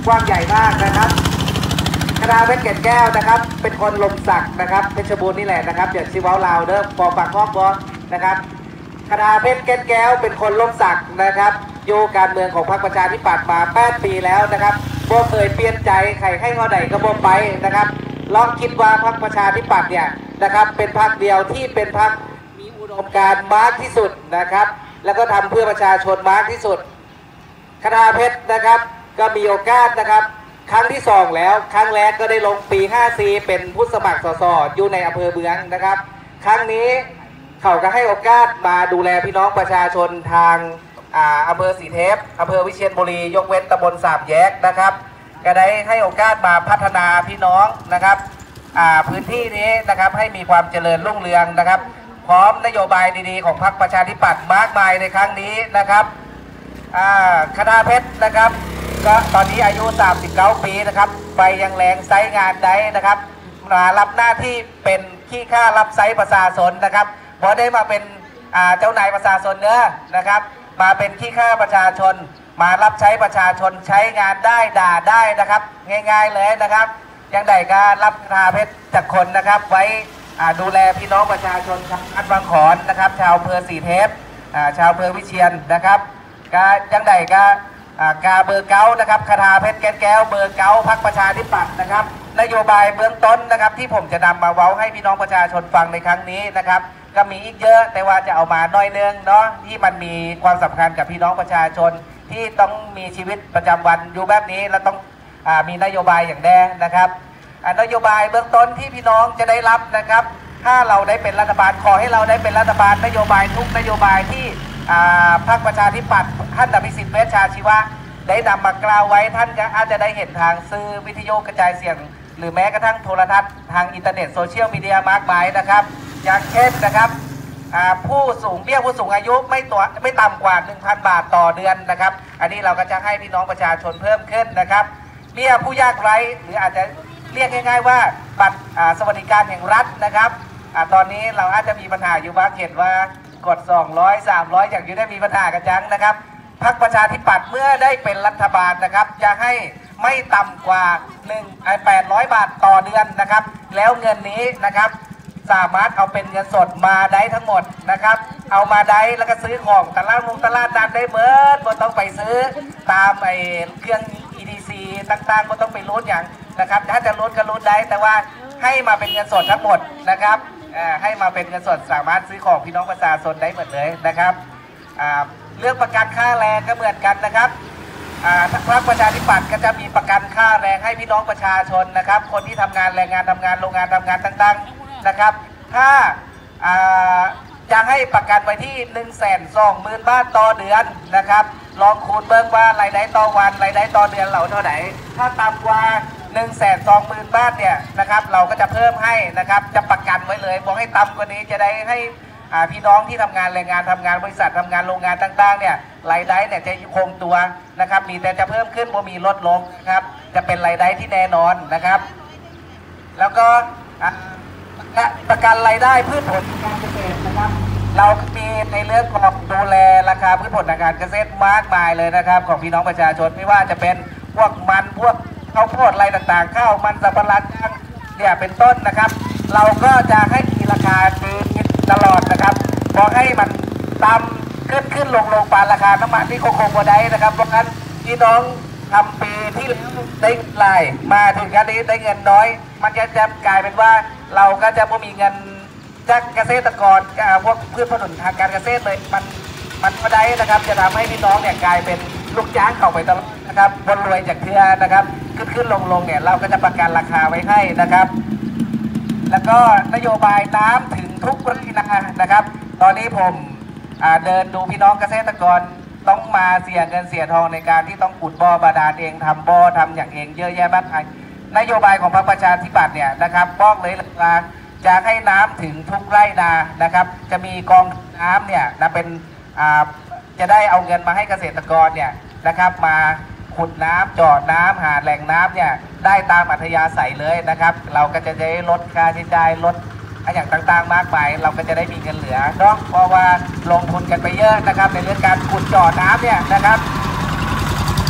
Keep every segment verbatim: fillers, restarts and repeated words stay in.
กว้างใหญ่มากนะครับคณาเพชรแก่นแก้วนะครับเป็นคนลมสักนะครับเพชรบูรณ์นี่แหละนะครับเดี๋ยวชิวาลาวเด้อปอปากฮอกบอนะครับคณาเพชรแก่นแก้วเป็นคนลมสักนะครับโยการเมืองของพรรคประชาธิปัตย์มาแปดปีแล้วนะครับบ่เคยเปลี่ยนใจใครให้เขาใดก็บ่ไปนะครับลองคิดว่าพรรคประชาธิปัตย์เนี่ยนะครับเป็นพรรคเดียวที่เป็นพรรคมีอุดมการณ์มากที่สุดนะครับแล้วก็ทำเพื่อประชาชนมากที่สุดคณาเพชรนะครับก็มีโอกาสนะครับครั้งที่สองแล้วครั้งแรกก็ได้ลงปีห้าสี่เป็นผู้สมัครสสอยู่ในอำเภอเมืองนะครับครั้งนี้เขาก็ให้โอกาสมาดูแลพี่น้องประชาชนทางอำเภอสีเทพอำเภอวิเชียรบุรียกเว้นตำบลสามแยกนะครับก็ได้ให้โอกาสมาพัฒนาพี่น้องนะครับพื้นที่นี้นะครับให้มีความเจริญรุ่งเรืองนะครับพร้อมนโยบายดีๆของพรรคประชาธิปัตย์มากมายในครั้งนี้นะครับคณาเพชรนะครับก็ตอนนี้อายุสามสิบเก้าปีนะครับไปยังแรงไซงานได้นะครับมารับหน้าที่เป็นขี้ข้ารับไซประชาชนนะครับพอได้มาเป็นเจ้านายประชาชนเนื้อนะครับมาเป็นขี้ข้าประชาชนมารับใช้ประชาชนใช้งานได้ด่าได้นะครับง่ายๆเลยนะครับยังได้การรับคณาเพชรจากคนนะครับไว้ดูแลพี่น้องประชาชนชาวบ้านบางขอนนะครับชาวอำเภอสีเทพชาวอำเภอวิเชียรนะครับก็ยังได้ก็กาเบอร์เก้านะครับคณาเพชรแก่นแก้วเบอร์เก้าพรรคประชาธิปัตย์นะครับนโยบายเบื้องต้นนะครับที่ผมจะนำมาเว้าให้พี่น้องประชาชนฟังในครั้งนี้นะครับก็มีอีกเยอะแต่ว่าจะเอามาน้อยเนึงเนาะที่มันมีความสำคัญกับพี่น้องประชาชนที่ต้องมีชีวิตประจำวันอยู่แบบนี้แล้วต้องมีนโยบายอย่างแน่นะครับนโยบายเบื้องต้นที่พี่น้องจะได้รับนะครับถ้าเราได้เป็นรัฐบาลขอให้เราได้เป็นรัฐบาลนโยบายทุกนโยบายที่พรรคประชาธิปัตย์ท่านอภิสิทธิ์เวชชาชีวะได้นำมากล่าวไว้ท่านก็อาจจะได้เห็นทางสื่อวิทยุกระจายเสียงหรือแม้กระทั่งโทรทัศน์ทางอินเทอร์เน็ตโซเชียลมีเดียมากมายนะครับอย่างเช่นนะครับผู้สูงเบี้ยผู้สูงอายุไม่ตัวไม่ต่ำกว่า หนึ่งพัน บาทต่อเดือนนะครับอันนี้เราก็จะให้พี่น้องประชาชนเพิ่มขึ้นนะครับเบี้ยผู้ยากไร้หรืออาจจะเรียกง่ายๆว่าบัตรสวัสดิการแห่งรัฐนะครับตอนนี้เราอาจจะมีปัญหาอยู่บ้างเห็นว่ากดสองร้อย สามร้อยอย่างอยู่ได้มีปัญหากันจังนะครับพรรคประชาธิปัตย์เมื่อได้เป็นรัฐบาลนะครับจะให้ไม่ต่ำกว่าหนึ่งพันแปดร้อย บาทต่อเดือนนะครับแล้วเงินนี้นะครับสามารถเอาเป็นเงินสดมาได้ทั้งหมดนะครับเอามาได้แล้วก็ซื้อของตลาดมุงตลาดนัดได้เบิร์ดไม่ต้องไปซื้อตามไอ้เครื่อง อี ดี ซี ต่างๆไม่ต้องไปลุ้นอย่างนะครับถ้าจะลุ้นก็ลุ้นได้แต่ว่าให้มาเป็นเงินสดทั้งหมดนะครับให้มาเป็นเงินสดสามารถซื้อของพี่น้องประชาชนได้หมดเลยนะครับเรื่องประกันค่าแรงก็เหมือนกันนะครับพรรคประชาธิปัตย์ก็จะมีประกันค่าแรงให้พี่น้องประชาชนนะครับคนที่ทำงานแรงงานทำงานโรงงานทำงานต่างๆนะครับถ้าจะให้ประกันไว้ที่หนึ่งแสนสองหมื่นบาทต่อเดือนนะครับลองคูณเบิ่งว่ารายได้ต่อวันรายได้ต่อเดือนเราเท่าไหร่ถ้าต่ำกว่าหนึ่งแสนสองหมื่นบาทเนี่ยนะครับเราก็จะเพิ่มให้นะครับจะประกันไว้เลยบอกให้ต่ำกว่านี้จะได้ให้พี่น้องที่ทำงานแรงงานทำงานบริษัททำงานโรงงานต่างๆเนี่ยรายได้เนี่ยจะคงตัวนะครับมีแต่จะเพิ่มขึ้นบ่มีลดลงนะครับจะเป็นรายได้ที่แน่นอนนะครับแล้วก็ประกันรายได้พืชผลการเกษตรนะครับเรามีในเรื่องของดูแลราคาพืชผลทางการเกษตรมากมายเลยนะครับของพี่น้องประชาชนไม่ว่าจะเป็นพวกมันพวกข้าวโพดอะไรต่างๆข้าวมันสับปะรดเนี่ยเป็นต้นนะครับเราก็จะให้มีราคาดีตลอดนะครับบอกให้มันต่ำขึ้นขึ้นลงลงปานราคาน้ำมันที่คงคงบ่ได้นะครับเพราะงั้นพี่น้องทำปีที่ได้รายมาถึงการนี้ได้เงินน้อยมันจะจะกลายเป็นว่าเราก็จะไม่มีเงินจากเกษตรกรพวกพืชผลทางการเกษตรเลยมันมันก็ได้นะครับจะทำให้พี่น้องเนี่ยกลายเป็นลูกจ้างเข้าไปตลอดนะครับบนรวยจากเทือนะครับขึ้นขึ้นลงลงเนี่ยเราก็จะประกันราคาไว้ให้นะครับแล้วก็นโยบายน้ำถึงทุกไร่นานะครับตอนนี้ผมเดินดูพี่น้องเกษตรกรต้องมาเสียเงินเสียทองในการที่ต้องขุดบ่อบาดาลเองทำบ่อทำอย่างเองเยอะแยะมากมายนโยบายของพรรคประชาธิปัตย์เนี่ยนะครับบอกเลยว่าจะให้น้ำถึงทุกไร่นานะครับจะมีกองน้ำเนี่ยนะเป็นจะได้เอาเงินมาให้เกษตรกรเนี่ยนะครับมาขุดน้ำเจาะน้ำหาแหล่งน้ำเนี่ยได้ตามอัธยาศัยเลยนะครับเราก็จะได้ลดค่าใช้จ่ายลดอย่างต่างๆมากมายเราก็จะได้มีเงินเหลือเนาะเพราะว่าลงทุนกันไปเยอะนะครับในเรื่องการขุดเจาะน้ำเนี่ยนะครับน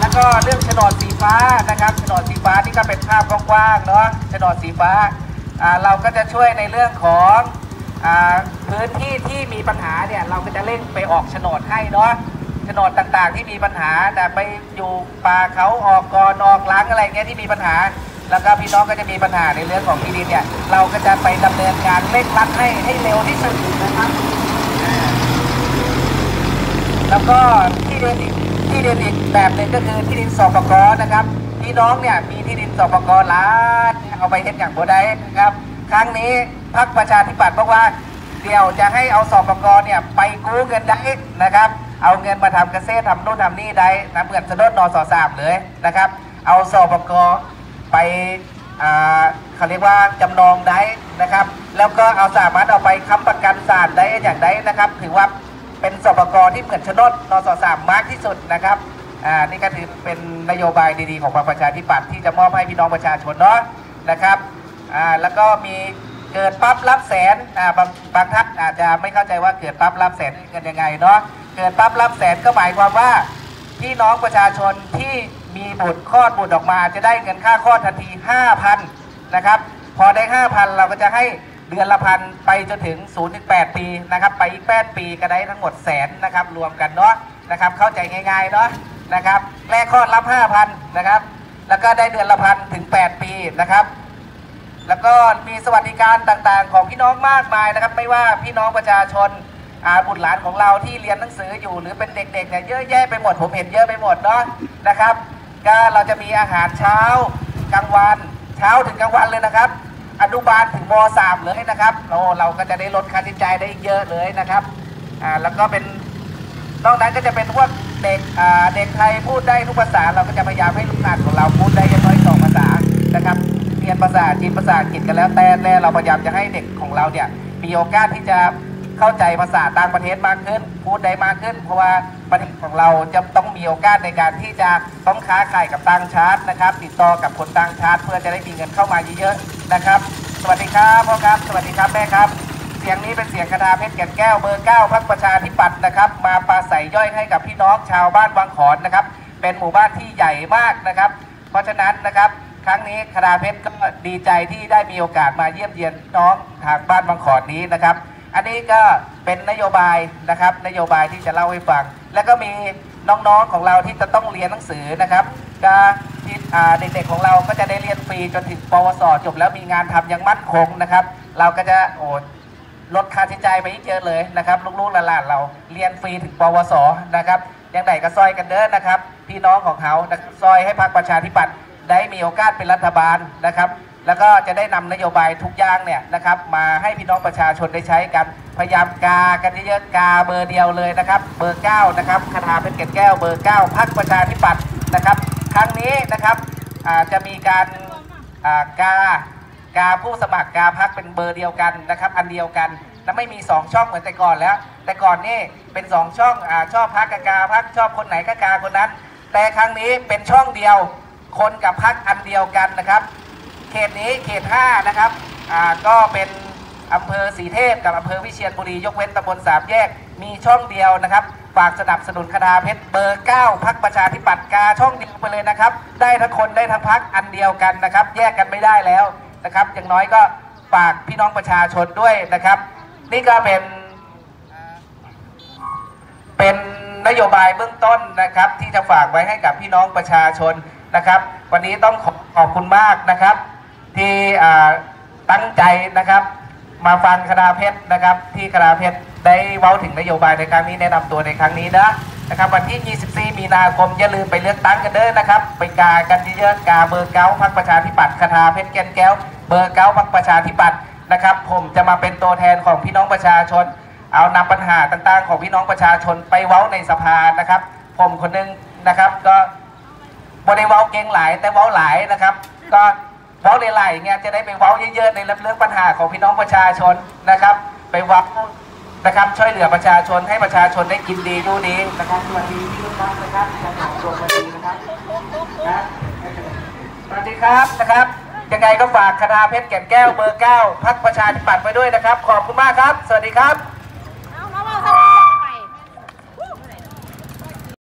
แล้วก็เรื่องโฉนดสีฟ้านะครับโฉนดสีฟ้านี่ก็เป็นภาพกว้างๆเนาะโฉนดสีฟ้าเราก็จะช่วยในเรื่องของพื้นที่ที่มีปัญหาเนี่ยเราก็จะเร่งไปออกโฉนดให้เนาะโฉนดต่างๆที่มีปัญหาแต่ไปอยู่ป่าเขาออกกอนออกล้างอะไรเงี้ยที่มีปัญหาแล้วก็พี่น้องก็จะมีปัญหาในเรื่องของที่ดินเนี่ยเราก็จะไปดำเนินการเร่งรัดให้ให้เร็วที่สุดนะครับแล้วก็ที่ดินอีกที่ดินอีกแบบหนึ่งก็คือที่ดินสปก.นะครับพี่น้องเนี่ยมีที่ดินสปก.ล้านเอาไปเฮ็ดอย่างบ่ได้นะครับครั้งนี้พรรคประชาธิปัตย์บอกว่าเดี๋ยวจะให้เอาสปก.เนี่ยไปกู้เงินได้นะครับเอาเงินมาทำเกษตรทำโน่นทำนี่ได้นะเหมือนสนดนสสามเลยนะครับเอาสปก.ไปเขาเรียกว่าจำนองได้นะครับแล้วก็เอาสามารถเอาไปค้ำประกันศาลได้อย่างได้นะครับถือว่าเป็นสปก.ที่เหมือนชนดนสสามมากที่สุดนะครับอ่านี่ก็ถือเป็นนโยบายดีๆของพรรคประชาธิปัตย์ที่จะมอบให้พี่น้องประชาชนเนาะนะครับอ่าแล้วก็มีเกิดปั๊บรับแสนอ่าบางบางท่านอาจจะไม่เข้าใจว่าเกิดปั๊บรับแสนกันยังไงเนาะเกิดปั๊บรับแสนก็หมายความว่าพี่น้องประชาชนที่มีบุตรคลอดบุตรออกมาจะได้เงินค่าคลอดทันที ห้าพัน นะครับพอได้ ห้าพัน เราก็จะให้เดือนละพันไปจนถึง ศูนย์ถึงแปด ปีนะครับไปอีกแปดปีก็ได้ทั้งหมดแสนนะครับรวมกันเนาะนะครับเข้าใจง่ายๆเนาะนะครับแรกคลอดรับ ห้าพัน นะครับแล้วก็ได้เดือนละพันถึงแปดปีนะครับแล้วก็มีสวัสดิการต่างๆของพี่น้องมากมายนะครับไม่ว่าพี่น้องประชาชนบุตรหลานของเราที่เรียนหนังสืออยู่หรือเป็นเด็กๆเนี่ยเยอะแยะไปหมดผมเห็นเยอะไปหมดเนาะนะครับก็เราจะมีอาหารเช้ากลางวันเช้าถึงกลางวันเลยนะครับอนุบาลถึงม.สาม เลยนะครับโอ้เราก็จะได้ลดค่าใช้จ่ายได้เยอะเลยนะครับอ่าแล้วก็เป็นนอกนั้นก็จะเป็นพวกเด็กอ่าเด็กไทยพูดได้ทุกภาษาเราก็จะพยายามให้ลูกหลานของเราพูดได้อย่างน้อยสองภาษานะครับเรียนภาษาจีนภาษาอังกฤษกันแล้วแต่แต่เราพยายามจะให้เด็กของเราเนี่ยมีโอกาสที่จะเข้าใจภาษาต่างประเทศมากขึ้นพูดได้มากขึ้นเพราะว่าประเทศของเราจะต้องมีโอกาสในการที่จะต้องค้าขายกับต่างชาตินะครับติดต่อกับคนต่างชาติเพื่อจะได้มีเงินเข้ามาเยอะๆนะครับสวัสดีครับพ่อครับสวัสดีครับแม่ครับเสียงนี้เป็นเสียงคณาเพชรแก่นแก้วเบอร์เก้าพรรคประชาธิปัตย์นะครับมาปราศัยย่อยให้กับพี่น้องชาวบ้านวังขอนนะครับเป็นหมู่บ้านที่ใหญ่มากนะครับเพราะฉะนั้นนะครับครั้งนี้คณาเพชรก็ดีใจที่ได้มีโอกาสมาเยี่ยมเยียนน้องทางบ้านวังขอนนี้นะครับอันนี้ก็เป็นนโยบายนะครับนโยบายที่จะเล่าให้ฟังแล้วก็มีน้องๆของเราที่จะต้องเรียนหนังสือนะครับก็ที่เด็กๆของเราก็จะได้เรียนฟรีจนถึงปวสจบแล้วมีงานทำอย่างมั่นคงนะครับเราก็จะโอ้ลดค่าใช้จ่ายไปอีกเยอะเลยนะครับลูกๆหลานๆเราเรียนฟรีถึงปวสนะครับยังไงก็ซอยกันเด้อนะครับพี่น้องของเขาซอยให้พรรคประชาธิปัตย์ได้มีโอกาสเป็นรัฐบาลนะครับแล้วก็จะได้นำนโยบายทุกอย่างเนี่ยนะครับมาให้พี่น้องประชาชนได้ใช้กันพยายามกากันเยอะๆกาเบอร์เดียวเลยนะครับเบอร์เก้านะครับคณาเพชรแก่นแก้วเบอร์เก้าพรรคประชาธิปัตย์นะครับครั้งนี้นะครับจะมีการกากาผู้สมัครกาพรรคเป็นเบอร์เดียวกันนะครับอันเดียวกันและไม่มีสองช่องเหมือนแต่ก่อนแล้วแต่ก่อนนี่เป็นสองช่องอชอบพรรคกากาพรรคชอบคนไหนก็กาคนนั้นแต่ครั้งนี้เป็นช่องเดียวคนกับพรรคอันเดียวกันนะครับเขตนี้เขตห้านะครับอ่าก็เป็นอำเภอศรีเทพกับอำเภอวิเชียรบุรียกเว้นตำบลสามแยกมีช่องเดียวนะครับฝากสนับสนุนคณาเพชรเบอร์เก้าพรรคประชาธิปัตย์กาช่องเดียวไปเลยนะครับได้ทั้งคนได้ทั้งพรรคอันเดียวกันนะครับแยกกันไม่ได้แล้วนะครับอย่างน้อยก็ฝากพี่น้องประชาชนด้วยนะครับนี่ก็เป็นเป็นนโยบายเบื้องต้นนะครับที่จะฝากไว้ให้กับพี่น้องประชาชนนะครับวันนี้ต้องขอขอบคุณมากนะครับที่ตั้งใจนะครับมาฟังคณาเพชรนะครับที่คณาเพชรได้เว้าถึงนโยบายในครั้งนี้แนะนำตัวในครั้งนี้นะนะครับวันที่ยี่สิบสี่มีนาคมอย่าลืมไปเลือกตั้งกันเด้อนะครับไปกากันเยอะๆกาเบอร์เก้าพรรคประชาธิปัตย์คณาเพชรแก่นแก้วเบอร์เก้าพรรคประชาธิปัตย์นะครับผมจะมาเป็นตัวแทนของพี่น้องประชาชนเอานำปัญหาต่างๆของพี่น้องประชาชนไปเว้าในสภานะครับผมคนนึงนะครับก็บริเว้าเก่งหลายแต่เว้าหลายนะครับก็เว้าหลายๆเงี้ยจะได้ไปเว้าเยอะๆในเรื่องปัญหาของพี่น้องประชาชนนะครับไปเว้านะครับช่วยเหลือประชาชนให้ประชาชนได้กินดีดูดีนะครับสวัสดีพี่ลูกน้องนะครับจะขอบคุณสวัสดีนะครับสวัสดีครับนะครับยังไงก็ฝากคณาเพชรแก่นแก้วเบอร์เก้าพรรคประชาธิปัตย์ไปด้วยนะครับขอบคุณมากครับสวัสดีครับ